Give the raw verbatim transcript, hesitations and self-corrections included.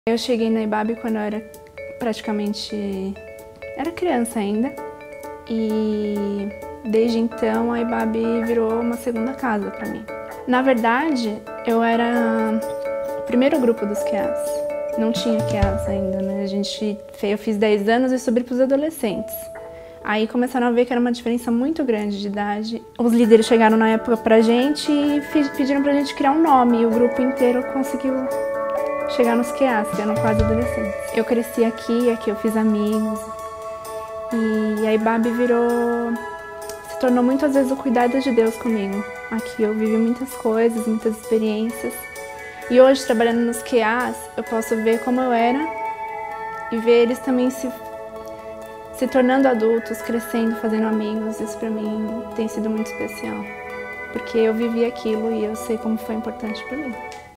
Eu cheguei na IBAB quando eu era praticamente... era criança ainda. E desde então a IBAB virou uma segunda casa para mim. Na verdade, eu era o primeiro grupo dos Q As. Não tinha Q As ainda, né? A gente, eu fiz dez anos e subi para os adolescentes. Aí começaram a ver que era uma diferença muito grande de idade. Os líderes chegaram na época pra gente e pediram pra gente criar um nome. E o grupo inteiro conseguiu chegar nos Q As, que eram quase adolescentes. Eu cresci aqui, aqui eu fiz amigos. E a IBAB virou... se tornou muitas vezes o cuidado de Deus comigo. Aqui eu vivi muitas coisas, muitas experiências. E hoje, trabalhando nos Q As, eu posso ver como eu era e ver eles também se, se tornando adultos, crescendo, fazendo amigos. Isso pra mim tem sido muito especial. Porque eu vivi aquilo e eu sei como foi importante pra mim.